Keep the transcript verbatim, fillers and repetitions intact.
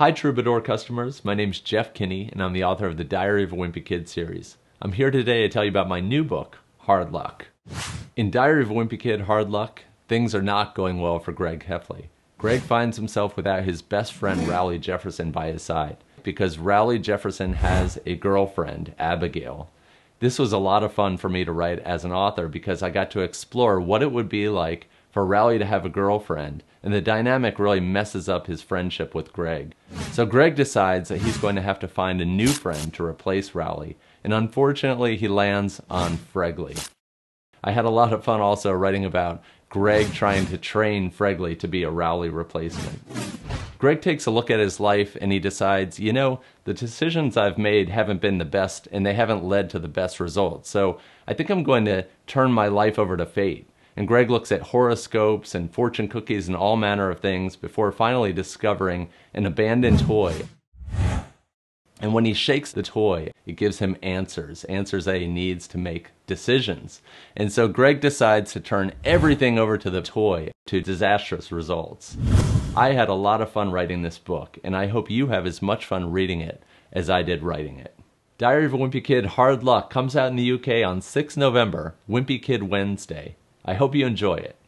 Hi Troubadour customers, my name's Jeff Kinney and I'm the author of the Diary of a Wimpy Kid series. I'm here today to tell you about my new book, Hard Luck. In Diary of a Wimpy Kid, Hard Luck, things are not going well for Greg Heffley. Greg finds himself without his best friend Rowley Jefferson by his side because Rowley Jefferson has a girlfriend, Abigail. This was a lot of fun for me to write as an author because I got to explore what it would be like for Rowley to have a girlfriend, and the dynamic really messes up his friendship with Greg. So Greg decides that he's going to have to find a new friend to replace Rowley, and unfortunately he lands on Fregley. I had a lot of fun also writing about Greg trying to train Fregley to be a Rowley replacement. Greg takes a look at his life and he decides, you know, the decisions I've made haven't been the best and they haven't led to the best results, so I think I'm going to turn my life over to fate. And Greg looks at horoscopes and fortune cookies and all manner of things before finally discovering an abandoned toy. And when he shakes the toy, it gives him answers, answers that he needs to make decisions. And so Greg decides to turn everything over to the toy, to disastrous results. I had a lot of fun writing this book, and I hope you have as much fun reading it as I did writing it. Diary of a Wimpy Kid, Hard Luck comes out in the U K on the sixth of November, Wimpy Kid Wednesday. I hope you enjoy it.